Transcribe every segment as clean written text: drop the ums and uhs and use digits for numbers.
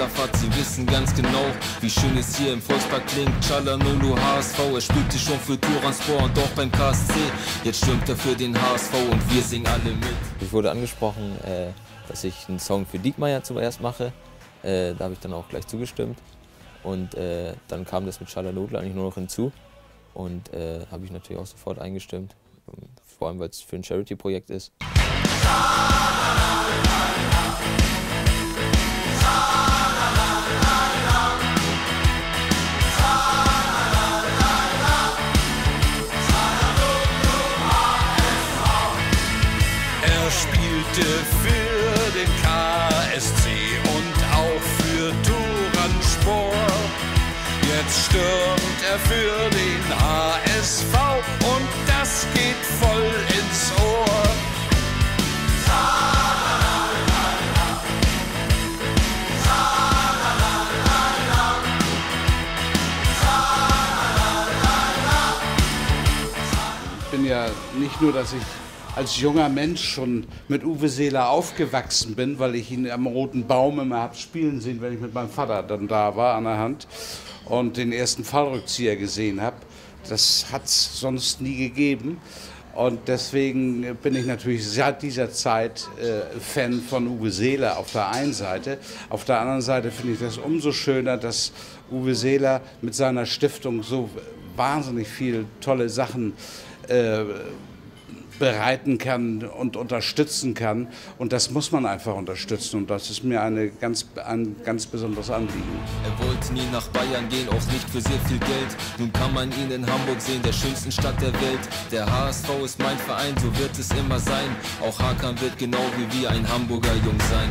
Arafat, sie wissen ganz genau, wie schön es hier im Volkspark klingt. Çalhanoğlu HSV, er spielte schon für Turanspor und auch beim KSC. Jetzt stürmt er für den HSV und wir singen alle mit. Ich wurde angesprochen, dass ich einen Song für Diekmeyer zuerst mache. Da habe ich dann auch gleich zugestimmt. Und dann kam das mit Çalhanoğlu eigentlich nur noch hinzu. Und habe ich natürlich auch sofort eingestimmt. Vor allem, weil es für ein Charity-Projekt ist. Er spielte für den KSC und auch für Turanspor. Jetzt stürmt er für den HSV und das geht voll ins Ohr. Ich bin ja nicht nur, dass ich als junger Mensch schon mit Uwe Seeler aufgewachsen bin, weil ich ihn am Roten Baum immer habe spielen sehen, wenn ich mit meinem Vater dann da war an der Hand und den ersten Fallrückzieher gesehen habe. Das hat es sonst nie gegeben und deswegen bin ich natürlich seit dieser Zeit Fan von Uwe Seeler auf der einen Seite. Auf der anderen Seite finde ich das umso schöner, dass Uwe Seeler mit seiner Stiftung so wahnsinnig viele tolle Sachen bereiten kann und unterstützen kann. Und das muss man einfach unterstützen. Und das ist mir ein ganz besonderes Anliegen. Er wollte nie nach Bayern gehen, auch nicht für sehr viel Geld. Nun kann man ihn in Hamburg sehen, der schönsten Stadt der Welt. Der HSV ist mein Verein, so wird es immer sein. Auch Hakan wird genau wie wir ein Hamburger Jung sein.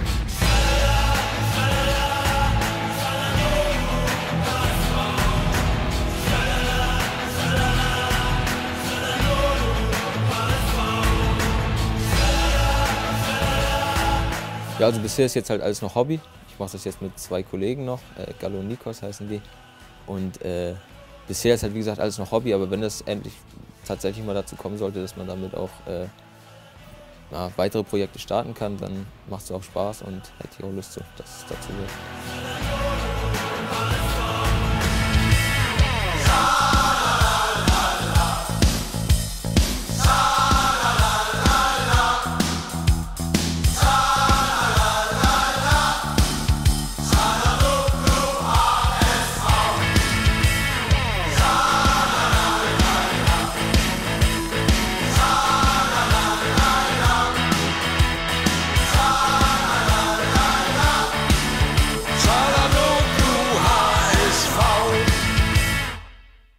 Ja, also bisher ist jetzt halt alles noch Hobby. Ich mache das jetzt mit 2 Kollegen noch, Gallo und Nikos heißen die. Und bisher ist halt wie gesagt alles noch Hobby, aber wenn das endlich tatsächlich mal dazu kommen sollte, dass man damit auch weitere Projekte starten kann, dann macht es auch Spaß und hätte ich auch Lust, dass es dazu wird.